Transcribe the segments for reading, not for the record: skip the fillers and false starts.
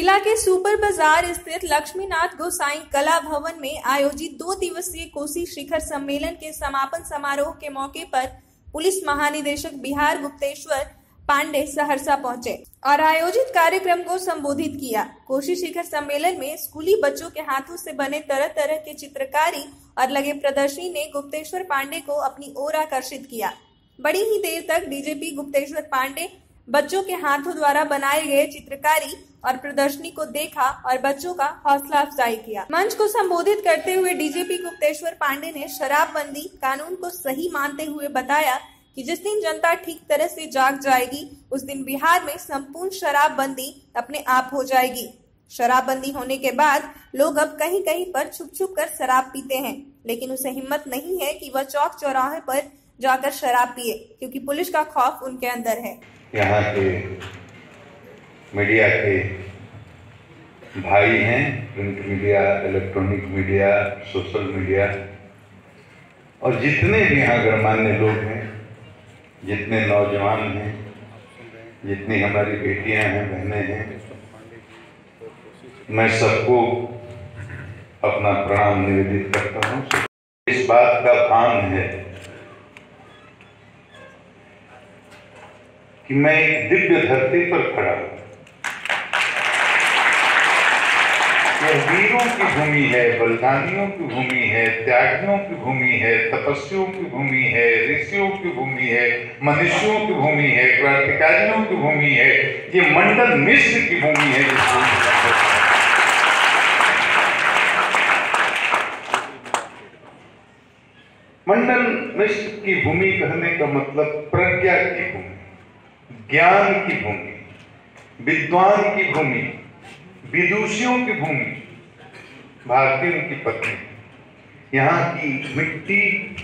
जिला के सुपर बाजार स्थित लक्ष्मीनाथ गोसाई कला भवन में आयोजित 2 दिवसीय कोसी शिखर सम्मेलन के समापन समारोह के मौके पर पुलिस महानिदेशक बिहार गुप्तेश्वर पांडे सहरसा पहुंचे और आयोजित कार्यक्रम को संबोधित किया। कोसी शिखर सम्मेलन में स्कूली बच्चों के हाथों से बने तरह तरह के चित्रकारी और लगे प्रदर्शनी ने गुप्तेश्वर पांडे को अपनी ओर आकर्षित किया। बड़ी ही देर तक डीजीपी गुप्तेश्वर पांडे बच्चों के हाथों द्वारा बनाए गए चित्रकारी और प्रदर्शनी को देखा और बच्चों का हौसला अफजाई किया। मंच को संबोधित करते हुए डीजीपी गुप्तेश्वर पांडे ने शराबबंदी कानून को सही मानते हुए बताया कि जिस दिन जनता ठीक तरह से जाग जाएगी उस दिन बिहार में संपूर्ण शराबबंदी अपने आप हो जाएगी। शराबबंदी होने के बाद लोग अब कहीं कहीं पर छुप छुप कर शराब पीते हैं, लेकिन उसे हिम्मत नहीं है कि वह चौक चौराहे पर जाकर शराब पिए, क्योंकि पुलिस का खौफ उनके अंदर है। यहाँ के मीडिया के भाई हैं, print media, electronic media, social media और जितने भी यहाँ गणमान्य लोग हैं, जितने नौजवान हैं, जितनी हमारी बेटियां हैं, बहनें हैं, मैं सबको अपना प्रणाम निवेदित करता हूँ। इस बात का भान है कि मैं एक दिव्य धरती पर खड़ा हूं। यह वीरों की भूमि है, बलिदानियों की भूमि है, त्यागियों की भूमि है, तपस्वियों की भूमि है, ऋषियों की भूमि है, मनुष्यों की भूमि है, क्रांतिकारियों की भूमि है। ये मंडन मिश्र की भूमि है। मंडन मिश्र की भूमि कहने का मतलब प्रज्ञा की भूमि, ज्ञान की भूमि, विद्वान की भूमि, विदुषियों की भूमि, भारतीयों की पत्नी। यहाँ की मिट्टी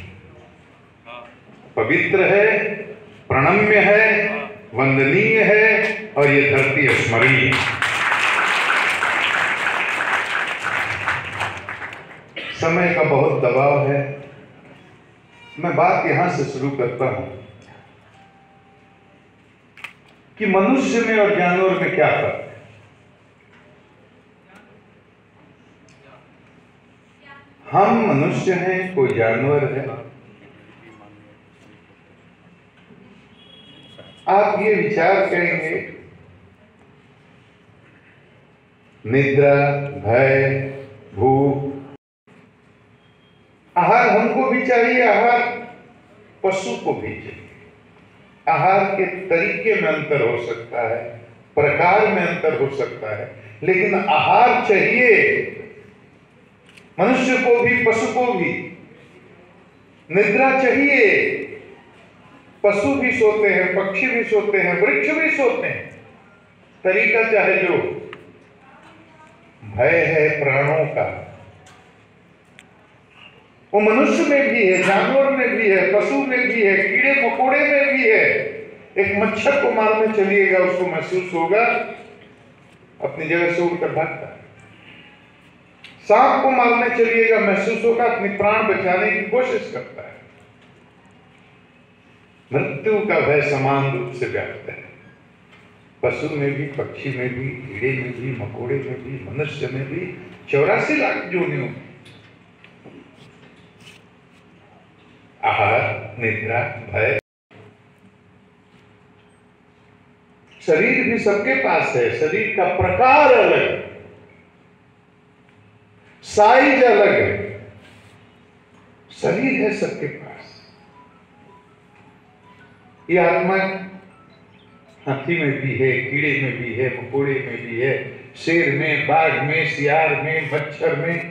पवित्र है, प्रणम्य है, वंदनीय है और ये धरती स्मरणीय है। समय का बहुत दबाव है, मैं बात यहां से शुरू करता हूं कि मनुष्य में और जानवर में क्या फर्क है। हम मनुष्य हैं, कोई जानवर है। आप ये विचार करेंगे, निद्रा, भय, भूख, आहार हमको भी चाहिए, आहार पशु को भी चाहिए। आहार के तरीके में अंतर हो सकता है, प्रकार में अंतर हो सकता है, लेकिन आहार चाहिए मनुष्य को भी, पशु को भी। निद्रा चाहिए, पशु भी सोते हैं, पक्षी भी सोते हैं, वृक्ष भी सोते हैं। तरीका चाहे जो, भय है प्राणों का, वो मनुष्य में भी है, जानवर में भी है, पशु में भी है, कीड़े मकोड़े में भी है। एक मच्छर को मारने चलिएगा, उसको महसूस होगा, अपनी जगह से उड़कर भागता है। सांप को मारने चलिएगा, महसूस होगा, अपनी प्राण बचाने की कोशिश करता है। मृत्यु का भय समान रूप से व्याप्त है, पशु में भी, पक्षी में भी, कीड़े में भी, मकोड़े में भी, मनुष्य में भी, 84 लाख योनियों में। आहार, निद्रा, भय, शरीर भी सबके पास है। शरीर का प्रकार अलग, साइज अलग है, शरीर है सबके पास। ये आत्मा हाथी में भी है, कीड़े में भी है, मकोड़े में भी है, शेर में, बाघ में, सियार में, मच्छर में।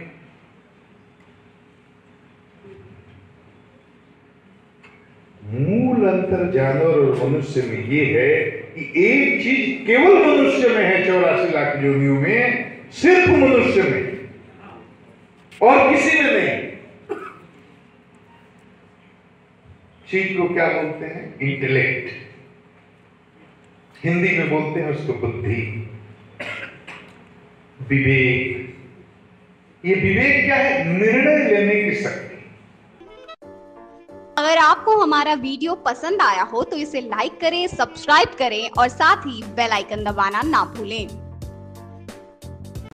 मूल अंतर जानवर और मनुष्य में ये है कि एक चीज केवल मनुष्य में है, 84 लाख योनियों में, सिर्फ मनुष्य में और किसी में नहीं। चीज को क्या बोलते हैं? इंटेलेक्ट। हिंदी में बोलते हैं उसको बुद्धि, विवेक। ये विवेक क्या है? निर्णय लेने की शक्ति। अगर आपको हमारा वीडियो पसंद आया हो तो इसे लाइक करें, सब्सक्राइब करें और साथ ही बेल आइकन दबाना ना भूलें।